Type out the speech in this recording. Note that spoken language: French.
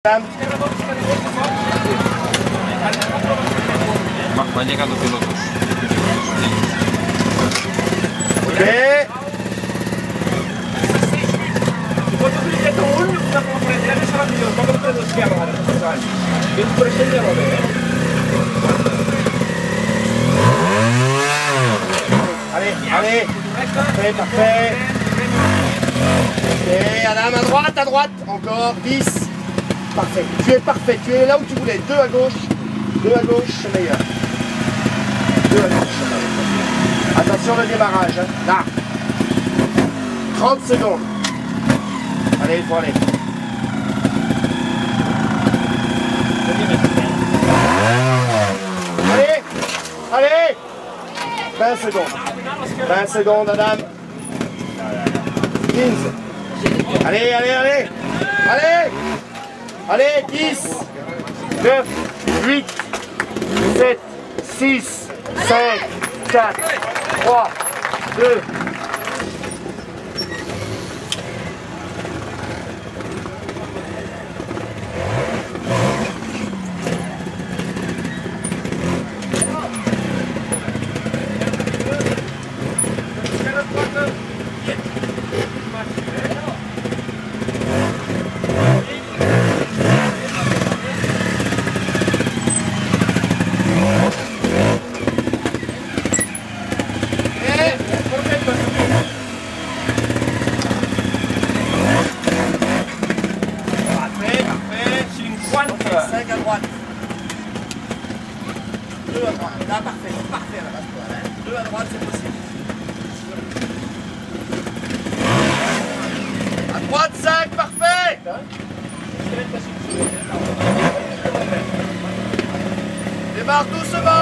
Van llegando pilotos. Ok. Quando tu diventa un uno, una compressione sarà migliore, quando preso schiavare, sai? Che tu prendi la Allez, allez. Parfait, parfait. Ok, Adam, à droite, encore, 10. Parfait, tu es parfait, tu es là où tu voulais. 2 à gauche, c'est meilleur. 2 à gauche, c'est meilleur. Attention le démarrage, hein. Là. 30 secondes. Allez, il faut aller. Allez, allez. 20 secondes. 20 secondes, Adam. 15. Allez, allez, allez. Allez. Allez, 10, 9, 8, 7, 6, 5, 4, 3, 2. Là, parfait, parfait, là, 2 à droite, c'est possible. À droite, 5, parfait. Démarre doucement.